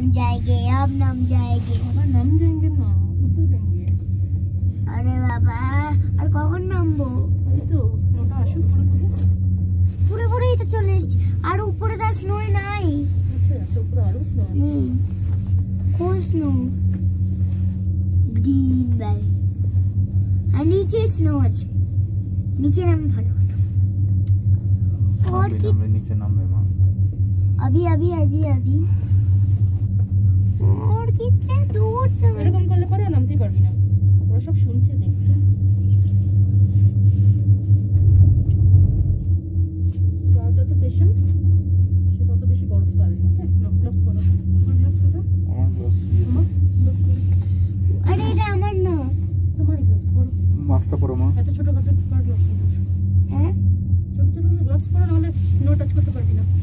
जाएंगे अब नाम जाएंगे बाबा नाम जाएंगे ना उतर जाएंगे अरे बाबा और कौन नामबो এই তো স্নোটা আসুক পুরো পুরোই তো চলে এসেছে আর উপরে দা স্নো নাই আচ্ছা আচ্ছা উপরে আরো স্নো আছে কোন স্নো গ্রিন ভ্যালি আর নিচে স্নো আছে নিচে নাম ভালো হতো और কি नीचे नामবে মা अभी अभी अभी अभी और कितने दूर से এরকম করলে পরে নামতেই পারবি না ওরা সব শুনছে দেখছে যত পেশেন্স সে তত বেশি বরফ পাবে ওকে না ক্লোজ করো ক্লোজ করো ক্লোজ করো अरे এটা আমার না তোমারই ক্লোজ করো মাস্কটা পরো মা এত ছোট কাটা ক্লোজ করো হ্যাঁ ছোট ছোট গ্লাভস পরে নাহলে স্নো টাচ করতে পারবি না